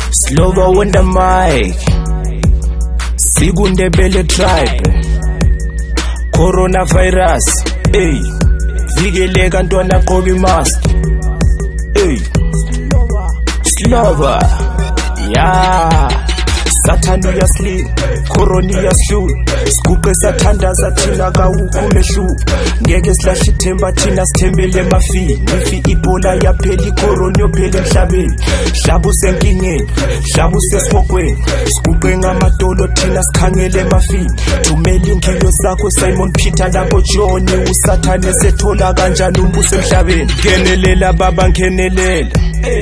Slovo on the mic, Sigundebele tribe, coronavirus, ey, vigeleka ntwana gqoka imask, ey, Slovo, yeah. Satan uyasleep, corona iyashlula, siguqe sathandaza thina kawukhumehlu, ngeke silahle ithemba thina sithembele emafini, ifi ibhola yaphela icorona yophela emhlabeni, hlaba usenkingeni, hlaba usesihogweni, siguqe ngamadolo thina sikhangele emafini, thumela inkilo sakho Simon Peter lapho John, uSathane esethola kanjani umbuso emhlabeni, ngenelela baba ngenelela,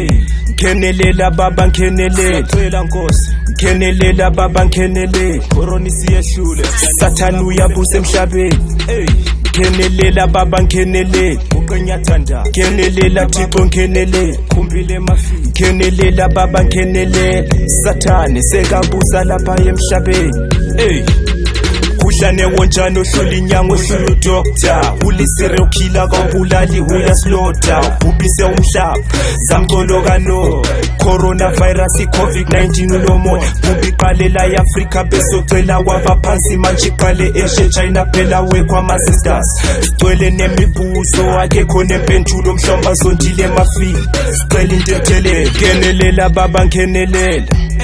ngenelela baba ngenelela, cela Nkosi ngenelela baba ngenelela, corona isiyehlule, Sathane uyabusa emhlabeni, ngenelela baba ngenelela, uqenyathanda, ngenelela Thixo ngenelela, khumbile emafini, ngenelela baba ngenelela, Sathane sekabusa lapha emhlabeni, Kuhlane wonjani ohlula inyango ohlula udokta, uliserial killer kawubulali uyaslota, ubhubhise umhlaba zamcolo kano, coronavirus i-COVID-19 unomoya, kubiqalela i-Afrika besocela wabaphansi manje iqale Asia China phela wekwama-sisters, sigcwele nemibuzo akekho nempendulo mhlomba zondile emafini, sicela into ethelele, ngenelela baba ngenelela,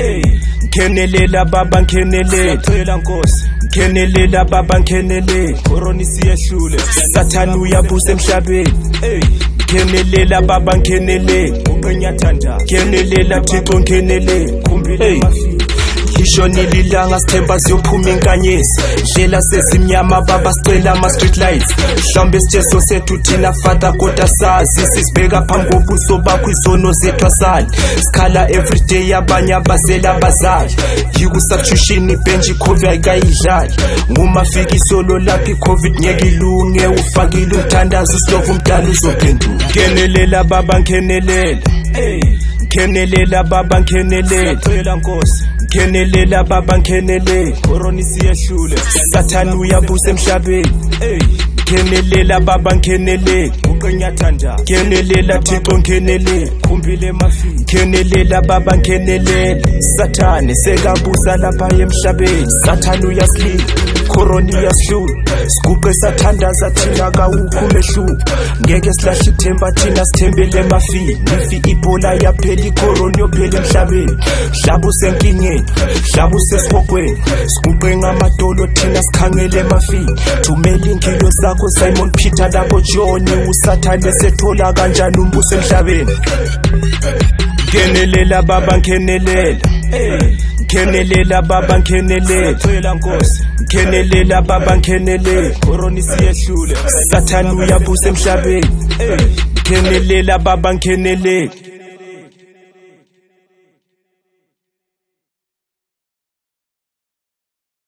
ngenelela baba ngenelela, cela Nkosi ngenelela baba ngenelela, corona isiyehlule, Sathane uyabusa emhlabeni, ngenelela baba ngenelela, uqenyathanda, ngenelela Thixo ngenelela, khumbile emafini, lishonile ilanga sithemba siyophuma inkanyezi, ndlela sezimnyama baba sicela ama-street lights, mhlawumbe isijeso sethu thina Father kodwa sazi, sisibheka phambi kobuso bakho izono zethu asali, sikhala everyday abanye abazela abazali, yiku-substitution ibhenji i-COVID ayikayidlali, ngumafikiso lo lapha i-COVID ngeke ilunge, ufakile umthandazo uSlovo umdala uzophendula, ngenelela baba ngenelela, ngenelela baba ngenelela, cela Nkosi ngenelela baba ngenelela, corona isiyehlule, Sathane uyabusa emhlabeni, ngenelela baba ngenelela, uqenyathanda, ngenelela Thixo ngenelela, khumbile emafini, ngenelela baba ngenelela, Sathane sekabusa lapha emhlabeni, Sathane uyasleep, corona iyasihlula, siguqe sathandaza thina kawukhumehlu, ngeke silahle ithemba thina sithembele emafini, ifi ibhola yaphela icorona yophela emhlabeni, hlaba usenkingeni, hlaba usesihogweni, siguqe ngamadolo thina sikhangele emafini, thumela inkilo sakho Simon Peter lapho John, uSathane esethola kanjani umbuso emhlabeni, ngenelela baba ngenelela, ngenelela baba ngenelela, cela Nkosi ngenelela baba ngenelela, corona isiyehlule, Sathane uyabusa emhlabeni, ngenelela baba ngenelela.